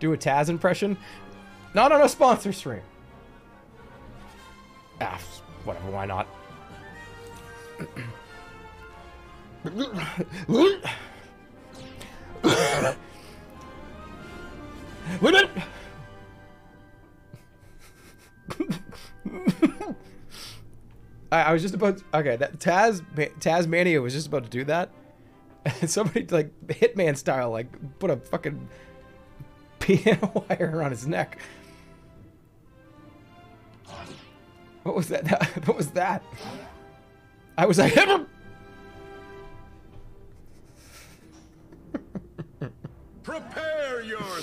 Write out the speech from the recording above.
do a Taz impression. Not on a sponsor stream. Ah, whatever, why not? I was just about to, okay, that Tasmania was just about to do that. And somebody, like, Hitman style, like, put a fucking piano wire around his neck. What was that? What was that? I was like, Prepare yourself.